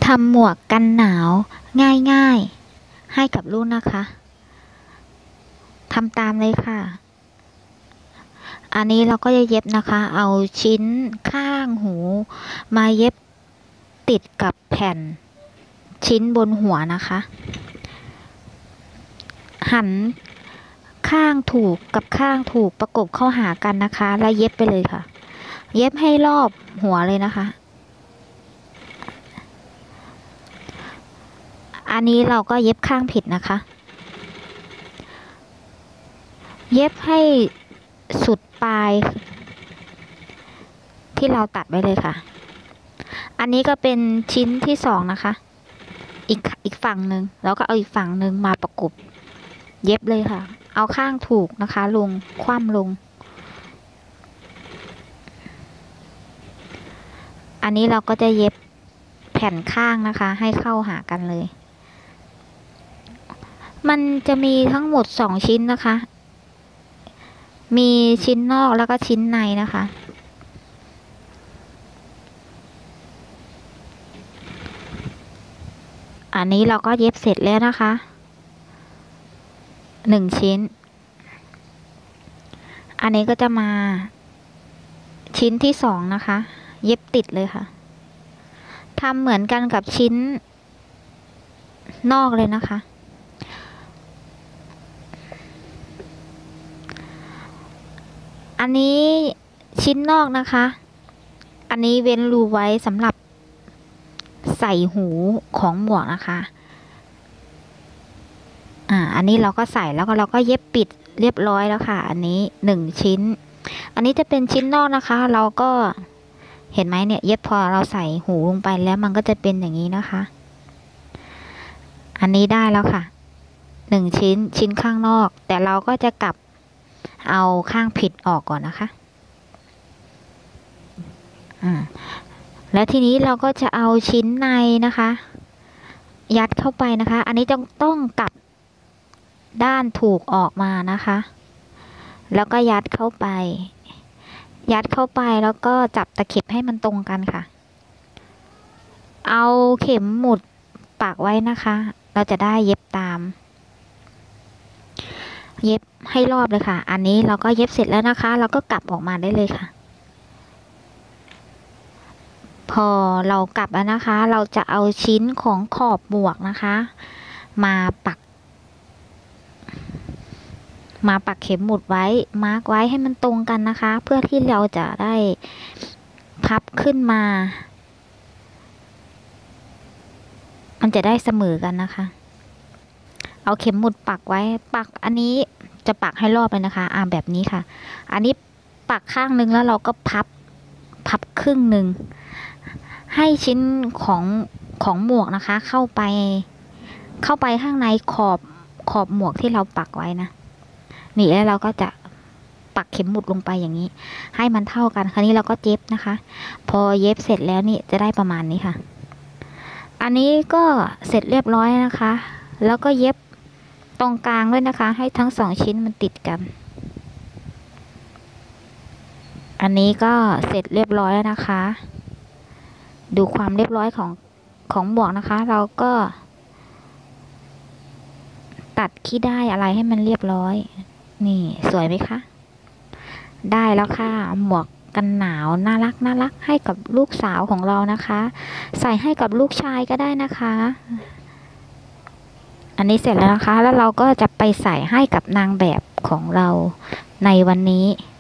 ำหมวกกันหนาวง่ายๆให้กับลูกนะคะทำตามเลยค่ะอันนี้เราก็จะเย็บนะคะเอาชิ้นข้างหูมาเย็บติดกับแผ่นชิ้นบนหัวนะคะหันข้างถูกกับข้างถูกประกบเข้าหากันนะคะแล้วเย็บไปเลยค่ะเย็บให้รอบหัวเลยนะคะอันนี้เราก็เย็บข้างผิดนะคะเย็บให้สุดปลายที่เราตัดไว้เลยค่ะอันนี้ก็เป็นชิ้นที่สองนะคะอีกฝั่งหนึ่งแล้วก็เอาอีกฝั่งหนึ่งมาประกบเย็บเลยค่ะเอาข้างถูกนะคะลงคว่ำลงอันนี้เราก็จะเย็บแผ่นข้างนะคะให้เข้าหากันเลยมันจะมีทั้งหมด2ชิ้นนะคะมีชิ้นนอกแล้วก็ชิ้นในนะคะอันนี้เราก็เย็บเสร็จแล้วนะคะ1ชิ้นอันนี้ก็จะมาชิ้นที่2นะคะเย็บติดเลยค่ะทำเหมือนกันกับชิ้นนอกเลยนะคะอันนี้ชิ้นนอกนะคะอันนี้เว้นรูไว้สำหรับใส่หูของหมวกนะคะอันนี้เราก็ใส่แล้วก็เราก็เย็บปิดเรียบร้อยแล้วค่ะอันนี้1ชิ้นอันนี้จะเป็นชิ้นนอกนะคะเราก็เห็นไหมเนี่ยเย็บพอเราใส่หูลงไปแล้วมันก็จะเป็นอย่างนี้นะคะอันนี้ได้แล้วค่ะ1ชิ้นข้างนอกแต่เราก็จะกลับเอาข้างผิดออกก่อนนะคะแล้วทีนี้เราก็จะเอาชิ้นในนะคะยัดเข้าไปนะคะอันนี้ต้องกลับด้านถูกออกมานะคะแล้วก็ยัดเข้าไปแล้วก็จับตะเข็บให้มันตรงกันค่ะเอาเข็มหมุดปักไว้นะคะเราจะได้เย็บตามเย็บให้รอบเลยค่ะอันนี้เราก็เย็บเสร็จแล้วนะคะเราก็กลับออกมาได้เลยค่ะพอเรากลับแล้วนะคะเราจะเอาชิ้นของขอบหมวกนะคะมาปักเข็มหมุดไว้มาร์กไว้ให้มันตรงกันนะคะเพื่อที่เราจะได้พับขึ้นมามันจะได้เสมอกันนะคะเอาเข็มหมุดปักไว้อันนี้จะปักให้รอบเลยนะคะแบบนี้ค่ะอันนี้ปักข้างนึงแล้วเราก็พับครึ่งหนึ่งให้ชิ้นของหมวกนะคะเข้าไปข้างในขอบหมวกที่เราปักไว้นะนี่แล้วเราก็จะปักเข็มหมุดลงไปอย่างนี้ให้มันเท่ากันคราวนี้เราก็เย็บนะคะพอเย็บเสร็จแล้วนี่จะได้ประมาณนี้ค่ะอันนี้ก็เสร็จเรียบร้อยนะคะแล้วก็เย็บตรงกลางด้วยนะคะให้ทั้ง2ชิ้นมันติดกันอันนี้ก็เสร็จเรียบร้อยแล้วนะคะดูความเรียบร้อยของหมวกนะคะเราก็ตัดขี้ได้อะไรให้มันเรียบร้อยนี่สวยไหมคะได้แล้วค่ะหมวกกันหนาวน่ารักให้กับลูกสาวของเรานะคะใส่ให้กับลูกชายก็ได้นะคะอันนี้เสร็จแล้วนะคะแล้วเราก็จะไปใส่ให้กับนางแบบของเราในวันนี้